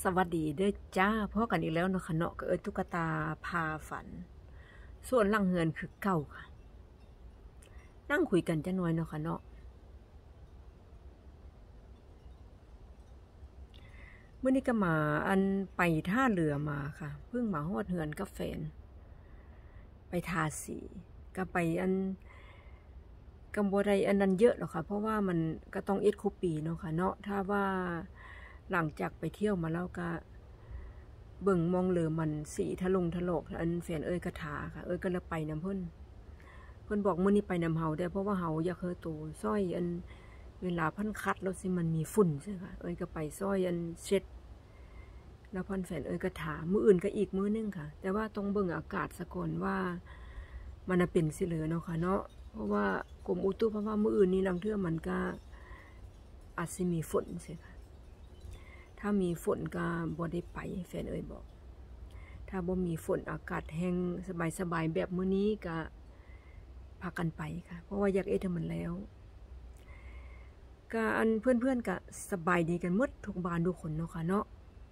สวัสดีด้วยจ้าพ่อกันอีกแล้วเนาะค่ะเนาะก็ตุ๊กตาพาฝันส่วนหลังเฮือนคือเก่าค่ะนั่งคุยกันจะน้อยเนาะค่ะเนาะเมื่อนี้ก็มาอันไปท่าเรือมาค่ะเพิ่งมาฮอดเฮือนกับแฟนไปทาสีก็ไปอันกำบัวใดอันนั้นเยอะหรอกค่ะเพราะว่ามันก็ต้องเอ็ดคุปปีเนาะค่ะเนาะถ้าว่าหลังจากไปเที่ยวมาแล้วก็เบิ่งมองเหลือมันสีทะลงทะโลกอันแฟนกระถาค่ะก็เลยไปน้ำเพิ่นบอกมื้อนี้ไปน้ำเฮาได้เพราะว่าเฮาอยากเฮอตัวซ้อยอันเวลาพันคัดแล้วสิมันมีฝุ่นใช่ค่ะก็ไปซ้อยอันเช็ดแล้วพันแฟนกระถามื้ออื่นก็อีกมื้อนึงค่ะแต่ว่าต้องเบิ่งอากาศซะก่อนว่ามันเป็นสิเหลือเนาะค่ะเนาะเพราะว่ากรมอุตุเพราะว่ามื้ออื่นนี้ลังเทื่อมันก็อาจสิมีฝนใช่ค่ะถ้ามีฝนก็บ่ได้ไปแฟนบอกถ้าบ่มีฝนอากาศแห้งสบายๆแบบมื้อนี้ก็พากันไปค่ะเพราะว่าอยากให้มันแล้วก็อันเพื่อนๆก็สบายดีกันหมดทุกบ้านทุกคนเนาะค่ะเนาะ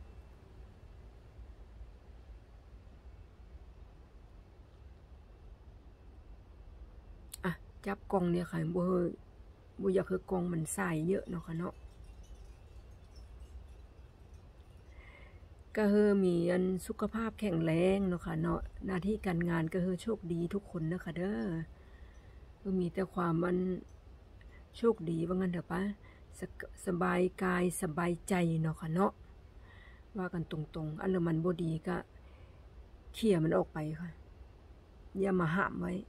จับกล่องเนี่ยค่ะบ่อยากคือกล่องมันใส่เยอะเนาะค่ะเนาะก็มีอันสุขภาพแข็งแรงเนาะค่ะเนาะหน้าที่การงานก็โชคดีทุกคนนะคะเด้อมีแต่ความมันโชคดีว่างั้นเถอะปะสบายกายสบายใจเนาะค่ะเนาะว่ากันตรงๆอันมันบ่ดีก็เขี่ยมันออกไปค่ะอย่ามาห้ามไว้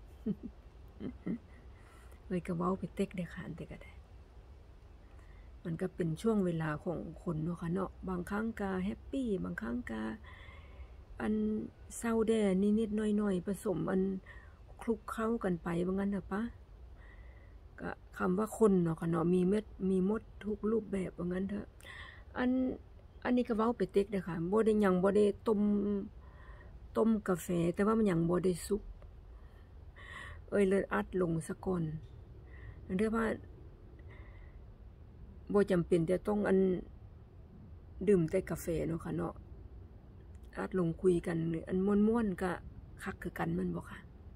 ก็เว้าไปเต็กได้ค่ะแต่ก็ได้มันก็เป็นช่วงเวลาของคนเนาะค่ะเนาะบางครั้งก็แฮปปี้บางครั้งก็อันเศร้าแด่นิดๆหน่อยๆผสมอันคลุกเข้ากันไปว่างั้นเถอะปะก็คำว่าคนเนาะค่ะเนาะมีเม็ดมีมดทุกรูปแบบว่างั้นเถอะอันนี้ก็เว้าไปเต็กเด้อค่ะบ่ได้หยังบ่ได้ต้มกาแฟแต่ว่ามันหยังบ่ได้สุกเลยอัดลงซะก่อนเรียกว่าบ่จำเป็นจะต้องอันดื่มแต่กาแฟเนาะค่ะเนาะอัดลงคุยกันอันม่วนๆก็คักคือกันมันบ่ค่ะ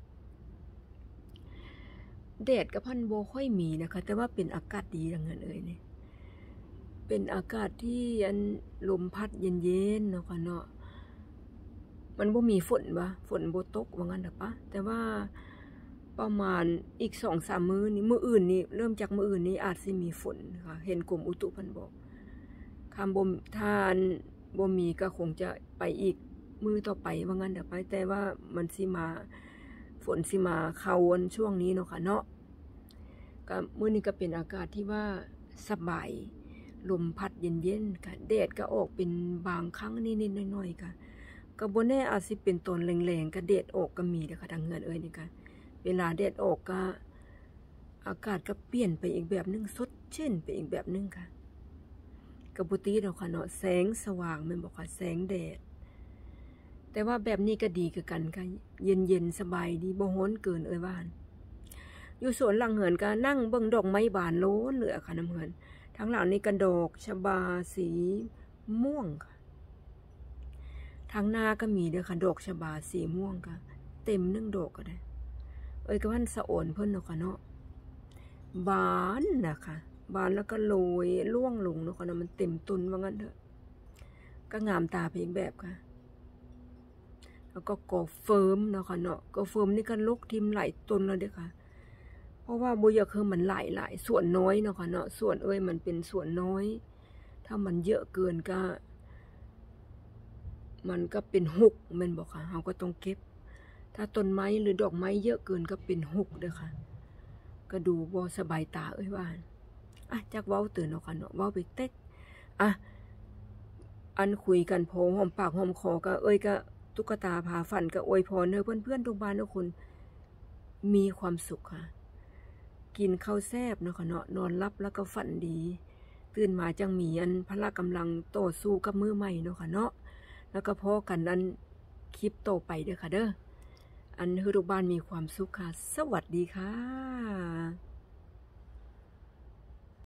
แดดกับพันบ่ค่อยมีนะคะแต่ว่าเป็นอากาศดีดังนั้นนี่เป็นอากาศที่อันลมพัดเย็นๆเนาะค่ะเนาะมันบ่มีฝนบ่ตกว่างั้นเถอะปะแต่ว่าประมาณอีก 2-3 มื้อนี้มื้ออื่นนี้เริ่มจากมื้ออื่นนี้อาจสิมีฝนค่ะเห็นกรมอุตุเพิ่นบอกคำบ่ทานบ่มีก็คงจะไปอีกมื้อต่อไปว่างั้นเถอะไปแต่ว่ามันสิมาฝนสิมาเข้าวันช่วงนี้เนาะค่ะเนาะก็มื้อนี้ก็เป็นอากาศที่ว่าสบายลมพัดเย็นๆค่ะแดดก็ออกเป็นบางครั้งนิดๆหน่อยๆค่ะก็บ่แน่อาจสิเป็นตอนแรงๆก็แดดออกก็มีเด้อค่ะทางเฮือนนี่ค่ะเวลาแดดออกก็อากาศก็เปลี่ยนไปอีกแบบนึงสดชื่นไปอีกแบบนึงค่ะกระบุตีเราค่ะเนาะแสงสว่างมันบอกค่ะแสงแดดแต่ว่าแบบนี้ก็ดีคือกันค่ะเย็นๆสบายดีบ่ร้อนเกินว่านอยู่สวนหลังเหินก็นั่งเบิ่งดอกไม้บานโล้นเหลือค่ะน้ำเหินทางหลังนี่ก็ดอกชบาสีม่วงค่ะทางหน้าก็มีเด้อค่ะดอกชบาสีม่วงค่ะเต็ม1 ดอกก็ได้ก็พันสะโอนเพิ่นเนาะค่ะเนาะบานนะคะบานแล้วก็โรยล่วงลงเนาะค่ะมันเต็มต้นว่างั้นเถอะก็งามตาไปอีกแบบค่ะแล้วก็กอเฟิร์มเนาะค่ะเนาะกอเฟิร์มนี่ก็ลกทิมหลายต้นแล้วเด้อค่ะเพราะว่าบ่อยากคือมันหลายส่วนน้อยเนาะค่ะเนาะส่วนมันเป็นส่วนน้อยถ้ามันเยอะเกินก็มันก็เป็นหุกแม่นบ่ค่ะเฮาก็ต้องเก็บถ้าต้นไม้หรือดอกไม้เยอะเกินก็เป็นหุกเด้อค่ะก็ดูบ่สบายตาว่าจักเว้าตื่นเนาะค่ะเนาะเว้าไปเต็กอันคุยกันพอหอมปากหอมคอก็ก็ตุ๊กตาพาฝันก็อวยพรเพื่อนๆทุกบ้านทุกคนมีความสุขค่ะกินข้าวแซ่บเนาะค่ะเนาะนอนรับแล้วก็ฝันดีตื่นมาจังมีอันพละกำลังต่อสู้กับมือใหม่เนาะค่ะเนาะแล้วก็พอกันอันคลิปต่อไปเด้อค่ะเด้ออันให้ทุกบ้านมีความสุขค่ะสวัสดีค่ะ